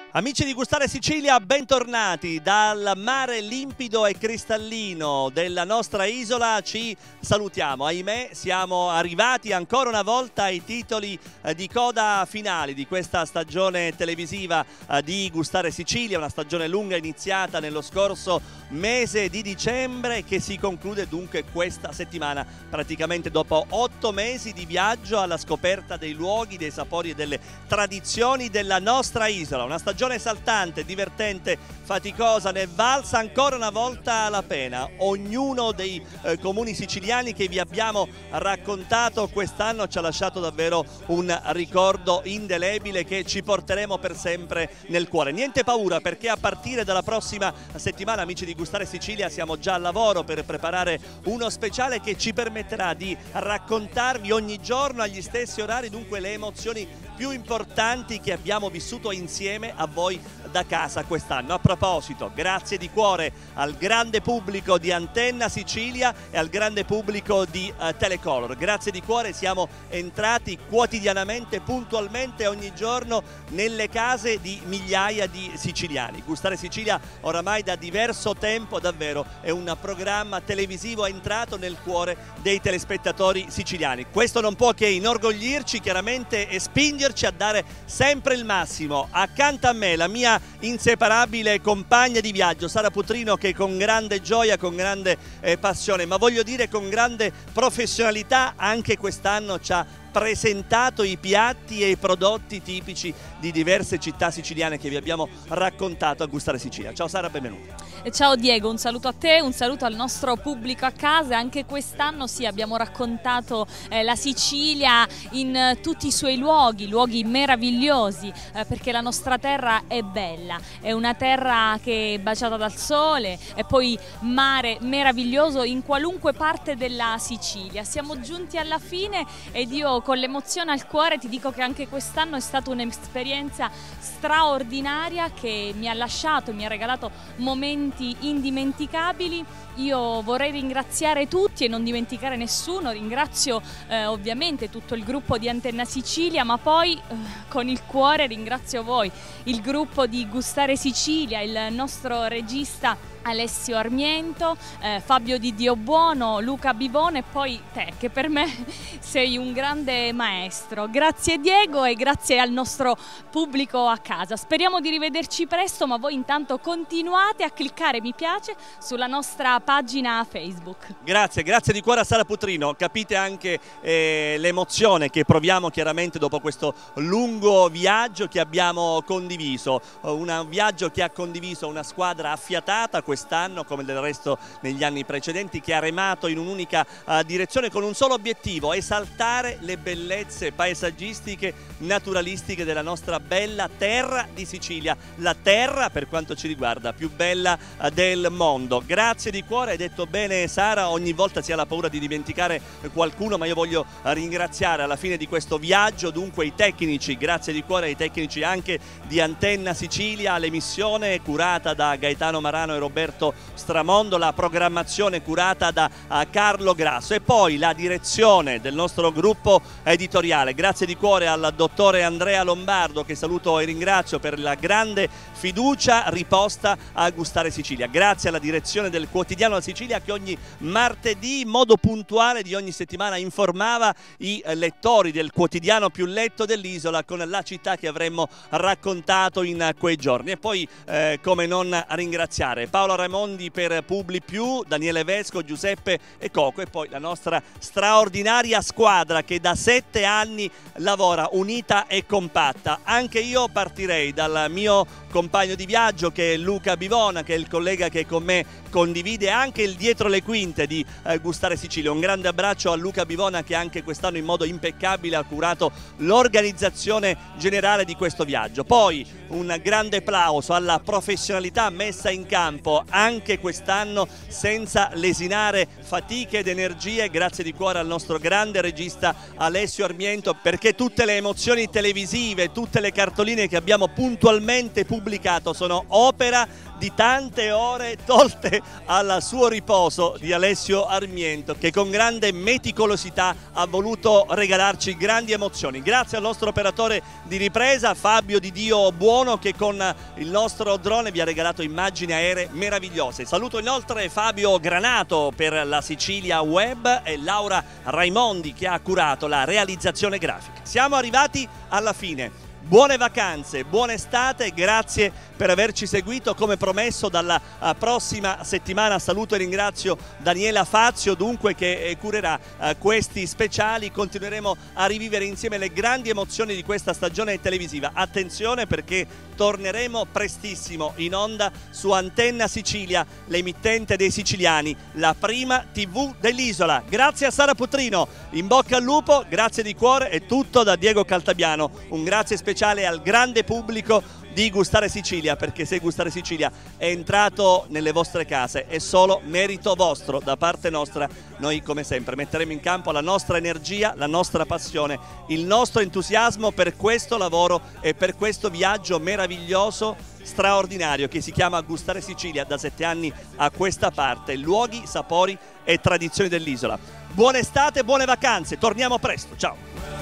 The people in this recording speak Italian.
Amici di Gustare Sicilia, bentornati dal mare limpido e cristallino della nostra isola. Ci salutiamo, ahimè siamo arrivati ancora una volta ai titoli di coda finali di questa stagione televisiva di Gustare Sicilia, una stagione lunga iniziata nello scorso mese di dicembre che si conclude dunque questa settimana, praticamente dopo 8 mesi di viaggio alla scoperta dei luoghi, dei sapori e delle tradizioni della nostra isola. Una stagione esaltante, divertente, faticosa, ne valsa ancora una volta la pena. Ognuno dei comuni siciliani che vi abbiamo raccontato quest'anno ci ha lasciato davvero un ricordo indelebile che ci porteremo per sempre nel cuore. Niente paura, perché a partire dalla prossima settimana, amici di Gustare Sicilia, siamo già al lavoro per preparare uno speciale che ci permetterà di raccontarvi ogni giorno agli stessi orari dunque le emozioni più importanti che abbiamo vissuto insieme a voi da casa quest'anno. A proposito, grazie di cuore al grande pubblico di Antenna Sicilia e al grande pubblico di Telecolor. Grazie di cuore, siamo entrati quotidianamente, puntualmente ogni giorno nelle case di migliaia di siciliani. Gustare Sicilia oramai da diverso tempo davvero è un programma televisivo entrato nel cuore dei telespettatori siciliani. Questo non può che inorgoglirci chiaramente e spingerci a dare sempre il massimo. Accanto a me la mia inseparabile compagna di viaggio Sara Putrino, che con grande gioia, con grande passione, ma voglio dire con grande professionalità, anche quest'anno ci ha presentato i piatti e i prodotti tipici di diverse città siciliane che vi abbiamo raccontato a Gustare Sicilia. Ciao Sara, benvenuta. Ciao Diego, un saluto a te, un saluto al nostro pubblico a casa. Anche quest'anno sì, abbiamo raccontato la Sicilia in tutti i suoi luoghi meravigliosi, perché la nostra terra è bella, è una terra che è baciata dal sole e poi mare meraviglioso in qualunque parte della Sicilia. Siamo giunti alla fine ed io con l'emozione al cuore ti dico che anche quest'anno è stata un'esperienza straordinaria che mi ha lasciato, mi ha regalato momenti indimenticabili. Io vorrei ringraziare tutti e non dimenticare nessuno. Ringrazio ovviamente tutto il gruppo di Antenna Sicilia, ma poi con il cuore ringrazio voi, il gruppo di Gustare Sicilia, il nostro regista Alessio Armiento, Fabio Di Diobuono, Luca Bivone e poi te, che per me sei un grande maestro. Grazie Diego e grazie al nostro pubblico a casa. Speriamo di rivederci presto, ma voi intanto continuate a cliccare mi piace sulla nostra pagina Facebook. Grazie di cuore a Sara Putrino. Capite anche l'emozione che proviamo chiaramente dopo questo lungo viaggio che abbiamo condiviso, un viaggio che ha condiviso una squadra affiatata quest'anno, come del resto negli anni precedenti, che ha remato in un'unica direzione con un solo obiettivo: esaltare le bellezze paesaggistiche, naturalistiche della nostra bella terra di Sicilia, la terra, per quanto ci riguarda, più bella del mondo. Grazie di cuore, hai detto bene Sara, ogni volta si ha la paura di dimenticare qualcuno, ma io voglio ringraziare alla fine di questo viaggio dunque i tecnici, grazie di cuore ai tecnici anche di Antenna Sicilia, l'emissione curata da Gaetano Marano e Roberto Stramondo, la programmazione curata da Carlo Grasso e poi la direzione del nostro gruppo editoriale. Grazie di cuore al dottore Andrea Lombardo, che saluto e ringrazio per la grande fiducia riposta a Gustare Sicilia. Grazie alla direzione del quotidiano La Sicilia, che ogni martedì in modo puntuale di ogni settimana informava i lettori del quotidiano più letto dell'isola con la città che avremmo raccontato in quei giorni. E poi come non ringraziare Paolo Raimondi per Publi Più, Daniele Vesco, Giuseppe e Coco, e poi la nostra straordinaria squadra che da 7 anni lavora unita e compatta. Anche io partirei dal mio compagno di viaggio, che è Luca Bivona, che è il collega che con me condivide anche il dietro le quinte di Gustare Sicilia. Un grande abbraccio a Luca Bivona, che anche quest'anno in modo impeccabile ha curato l'organizzazione generale di questo viaggio. Poi un grande applauso alla professionalità messa in campo anche quest'anno senza lesinare fatiche ed energie. Grazie di cuore al nostro grande regista Alessio Armiento, perché tutte le emozioni televisive, tutte le cartoline che abbiamo puntualmente pubblicato sono opera di tante ore tolte al suo riposo di Alessio Armiento, che con grande meticolosità ha voluto regalarci grandi emozioni. Grazie al nostro operatore di ripresa Fabio Di Dio Buono, che con il nostro drone vi ha regalato immagini aeree meravigliose. Saluto inoltre Fabio Granato per la Sicilia Web e Laura Raimondi che ha curato la realizzazione grafica. Siamo arrivati alla fine. Buone vacanze, buona estate, grazie per averci seguito. Come promesso, dalla prossima settimana saluto e ringrazio Daniela Fazio, dunque, che curerà questi speciali. Continueremo a rivivere insieme le grandi emozioni di questa stagione televisiva. Attenzione, perché torneremo prestissimo in onda su Antenna Sicilia, l'emittente dei siciliani, la prima TV dell'isola. Grazie a Sara Putrino, in bocca al lupo, grazie di cuore, è tutto da Diego Caltabiano. Un grazie speciale al grande pubblico di Gustare Sicilia, perché se Gustare Sicilia è entrato nelle vostre case è solo merito vostro. Da parte nostra, noi come sempre metteremo in campo la nostra energia, la nostra passione, il nostro entusiasmo per questo lavoro e per questo viaggio meraviglioso, straordinario, che si chiama Gustare Sicilia da 7 anni a questa parte. Luoghi, sapori e tradizioni dell'isola. Buona estate, buone vacanze, torniamo presto, ciao!